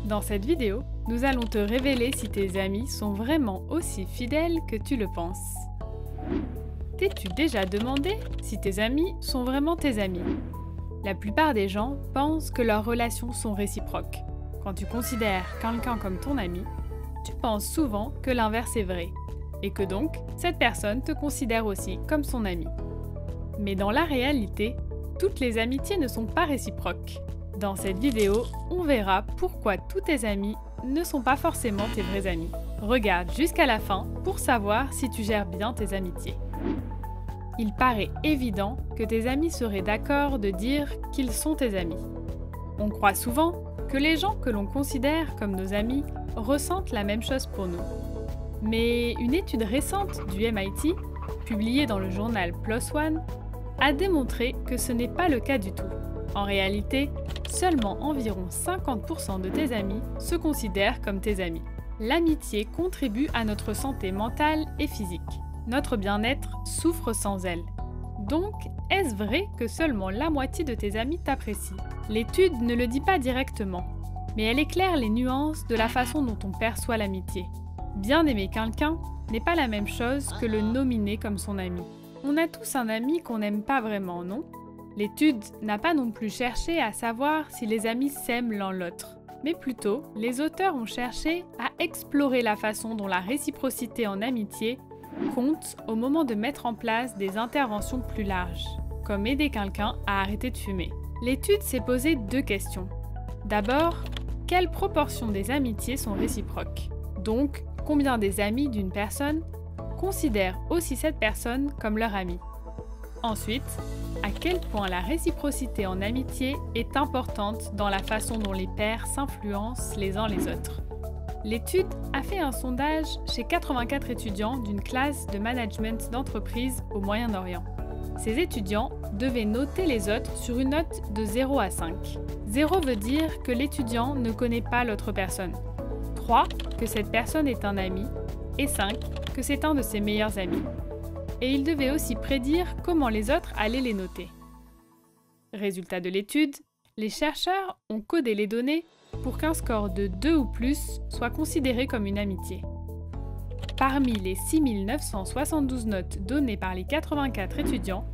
Dans cette vidéo, nous allons te révéler si tes amis sont vraiment aussi fidèles que tu le penses. T'es-tu déjà demandé si tes amis sont vraiment tes amis? La plupart des gens pensent que leurs relations sont réciproques. Quand tu considères quelqu'un comme ton ami, tu penses souvent que l'inverse est vrai, et que donc, cette personne te considère aussi comme son ami. Mais dans la réalité, toutes les amitiés ne sont pas réciproques. Dans cette vidéo, on verra pourquoi tous tes amis ne sont pas forcément tes vrais amis. Regarde jusqu'à la fin pour savoir si tu gères bien tes amitiés. Il paraît évident que tes amis seraient d'accord de dire qu'ils sont tes amis. On croit souvent que les gens que l'on considère comme nos amis ressentent la même chose pour nous. Mais une étude récente du MIT, publiée dans le journal PLOS ONE, a démontré que ce n'est pas le cas du tout. En réalité, seulement environ 50% de tes amis se considèrent comme tes amis. L'amitié contribue à notre santé mentale et physique. Notre bien-être souffre sans elle. Donc, est-ce vrai que seulement la moitié de tes amis t'apprécient? L'étude ne le dit pas directement, mais elle éclaire les nuances de la façon dont on perçoit l'amitié. Bien aimer quelqu'un n'est pas la même chose que le nominer comme son ami. On a tous un ami qu'on n'aime pas vraiment, non? L'étude n'a pas non plus cherché à savoir si les amis s'aiment l'un l'autre, mais plutôt, les auteurs ont cherché à explorer la façon dont la réciprocité en amitié compte au moment de mettre en place des interventions plus larges, comme aider quelqu'un à arrêter de fumer. L'étude s'est posé deux questions. D'abord, quelle proportion des amitiés sont réciproques? Donc, combien des amis d'une personne considèrent aussi cette personne comme leur ami? Ensuite, à quel point la réciprocité en amitié est importante dans la façon dont les pairs s'influencent les uns les autres. L'étude a fait un sondage chez 84 étudiants d'une classe de management d'entreprise au Moyen-Orient. Ces étudiants devaient noter les autres sur une note de 0 à 5. 0 veut dire que l'étudiant ne connaît pas l'autre personne. 3, que cette personne est un ami. Et 5, que c'est un de ses meilleurs amis. Et ils devaient aussi prédire comment les autres allaient les noter. Résultat de l'étude, les chercheurs ont codé les données pour qu'un score de 2 ou plus soit considéré comme une amitié. Parmi les 6972 notes données par les 84 étudiants,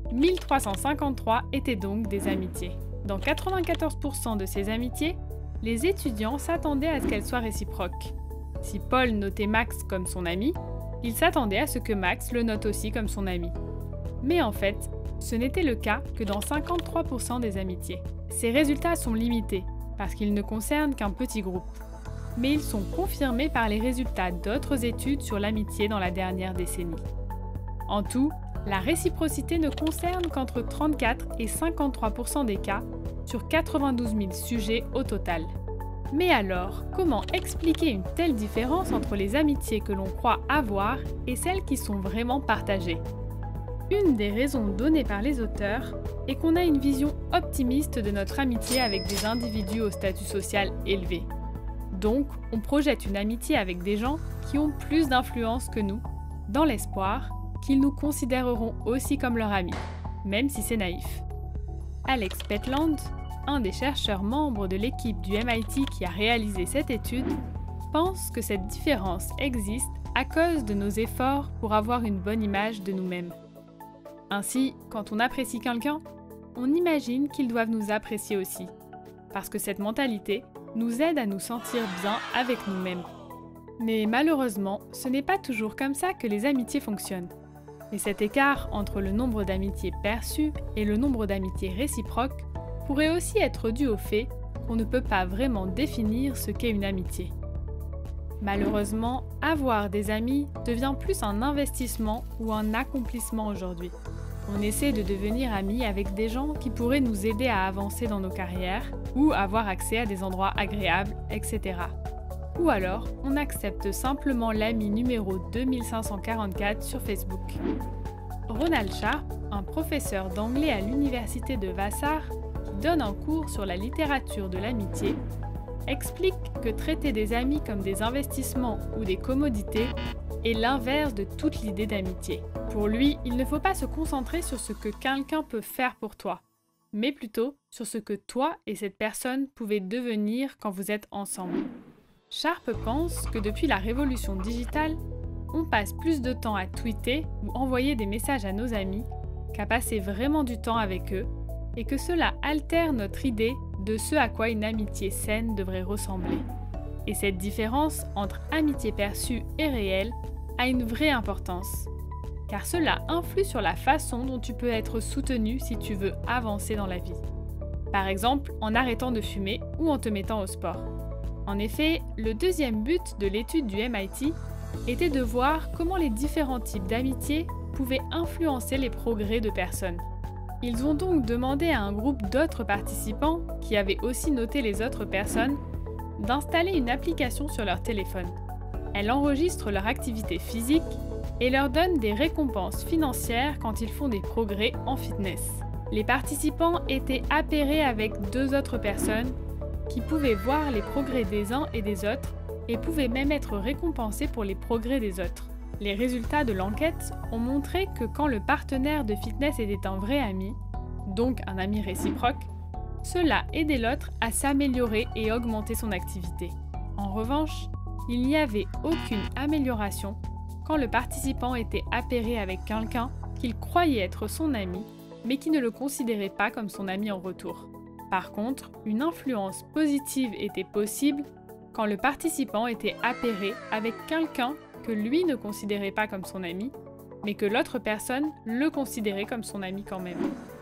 1353 étaient donc des amitiés. Dans 94% de ces amitiés, les étudiants s'attendaient à ce qu'elles soient réciproques. Si Paul notait Max comme son ami, il s'attendait à ce que Max le note aussi comme son ami. Mais en fait, ce n'était le cas que dans 53% des amitiés. Ces résultats sont limités, parce qu'ils ne concernent qu'un petit groupe. Mais ils sont confirmés par les résultats d'autres études sur l'amitié dans la dernière décennie. En tout, la réciprocité ne concerne qu'entre 34 et 53% des cas, sur 92 000 sujets au total. Mais alors, comment expliquer une telle différence entre les amitiés que l'on croit avoir et celles qui sont vraiment partagées? Une des raisons données par les auteurs est qu'on a une vision optimiste de notre amitié avec des individus au statut social élevé. Donc, on projette une amitié avec des gens qui ont plus d'influence que nous, dans l'espoir qu'ils nous considéreront aussi comme leurs amis, même si c'est naïf. Alex Petland, un des chercheurs membres de l'équipe du MIT qui a réalisé cette étude, pense que cette différence existe à cause de nos efforts pour avoir une bonne image de nous-mêmes. Ainsi, quand on apprécie quelqu'un, on imagine qu'ils doivent nous apprécier aussi, parce que cette mentalité nous aide à nous sentir bien avec nous-mêmes. Mais malheureusement, ce n'est pas toujours comme ça que les amitiés fonctionnent. Et cet écart entre le nombre d'amitiés perçues et le nombre d'amitiés réciproques pourrait aussi être dû au fait qu'on ne peut pas vraiment définir ce qu'est une amitié. Malheureusement, avoir des amis devient plus un investissement ou un accomplissement aujourd'hui. On essaie de devenir amis avec des gens qui pourraient nous aider à avancer dans nos carrières ou avoir accès à des endroits agréables, etc. Ou alors, on accepte simplement l'ami numéro 2544 sur Facebook. Ronald Sharp, un professeur d'anglais à l'université de Vassar, qui donne un cours sur la littérature de l'amitié, explique que traiter des amis comme des investissements ou des commodités est l'inverse de toute l'idée d'amitié. Pour lui, il ne faut pas se concentrer sur ce que quelqu'un peut faire pour toi, mais plutôt sur ce que toi et cette personne pouvaient devenir quand vous êtes ensemble. Sharp pense que depuis la révolution digitale, on passe plus de temps à tweeter ou envoyer des messages à nos amis qu'à passer vraiment du temps avec eux, et que cela altère notre idée de ce à quoi une amitié saine devrait ressembler. Et cette différence entre amitié perçue et réelle a une vraie importance, car cela influe sur la façon dont tu peux être soutenu si tu veux avancer dans la vie. Par exemple, en arrêtant de fumer ou en te mettant au sport. En effet, le deuxième but de l'étude du MIT était de voir comment les différents types d'amitié pouvaient influencer les progrès de personnes. Ils ont donc demandé à un groupe d'autres participants, qui avaient aussi noté les autres personnes, d'installer une application sur leur téléphone. Elle enregistre leur activité physique et leur donne des récompenses financières quand ils font des progrès en fitness. Les participants étaient appairés avec 2 autres personnes qui pouvaient voir les progrès des uns et des autres et pouvaient même être récompensés pour les progrès des autres. Les résultats de l'enquête ont montré que quand le partenaire de fitness était un vrai ami, donc un ami réciproque, cela aidait l'autre à s'améliorer et augmenter son activité. En revanche, il n'y avait aucune amélioration quand le participant était appairé avec quelqu'un qu'il croyait être son ami, mais qui ne le considérait pas comme son ami en retour. Par contre, une influence positive était possible quand le participant était appairé avec quelqu'un que lui ne considérait pas comme son ami, mais que l'autre personne le considérait comme son ami quand même.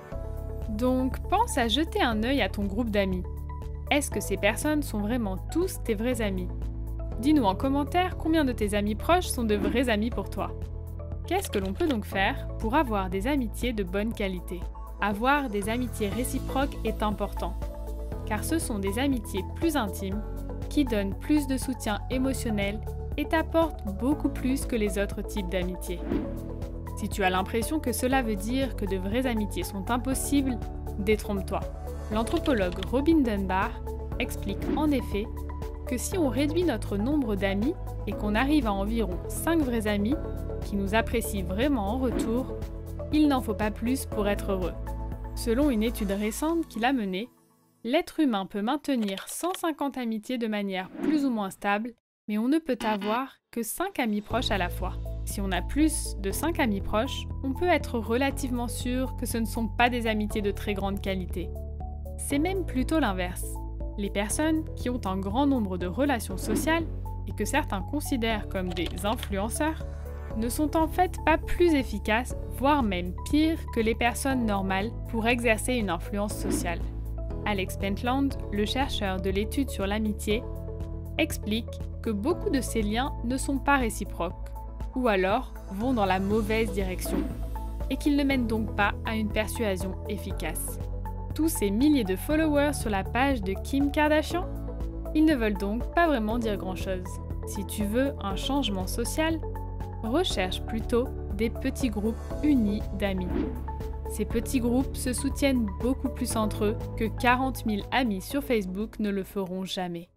Donc, pense à jeter un œil à ton groupe d'amis. Est-ce que ces personnes sont vraiment tous tes vrais amis? Dis-nous en commentaire combien de tes amis proches sont de vrais amis pour toi. Qu'est-ce que l'on peut donc faire pour avoir des amitiés de bonne qualité? Avoir des amitiés réciproques est important, car ce sont des amitiés plus intimes qui donnent plus de soutien émotionnel et t'apportent beaucoup plus que les autres types d'amitié. Si tu as l'impression que cela veut dire que de vraies amitiés sont impossibles, détrompe-toi. L'anthropologue Robin Dunbar explique en effet que si on réduit notre nombre d'amis et qu'on arrive à environ 5 vrais amis qui nous apprécient vraiment en retour, il n'en faut pas plus pour être heureux. Selon une étude récente qu'il a menée, l'être humain peut maintenir 150 amitiés de manière plus ou moins stable, mais on ne peut avoir que 5 amis proches à la fois. Si on a plus de 5 amis proches, on peut être relativement sûr que ce ne sont pas des amitiés de très grande qualité. C'est même plutôt l'inverse. Les personnes qui ont un grand nombre de relations sociales, et que certains considèrent comme des influenceurs, ne sont en fait pas plus efficaces, voire même pires que les personnes normales pour exercer une influence sociale. Alex Pentland, le chercheur de l'étude sur l'amitié, explique que beaucoup de ces liens ne sont pas réciproques, ou alors vont dans la mauvaise direction, et qu'ils ne mènent donc pas à une persuasion efficace. Tous ces milliers de followers sur la page de Kim Kardashian, ils ne veulent donc pas vraiment dire grand-chose. Si tu veux un changement social, recherche plutôt des petits groupes unis d'amis. Ces petits groupes se soutiennent beaucoup plus entre eux que 40 000 amis sur Facebook ne le feront jamais.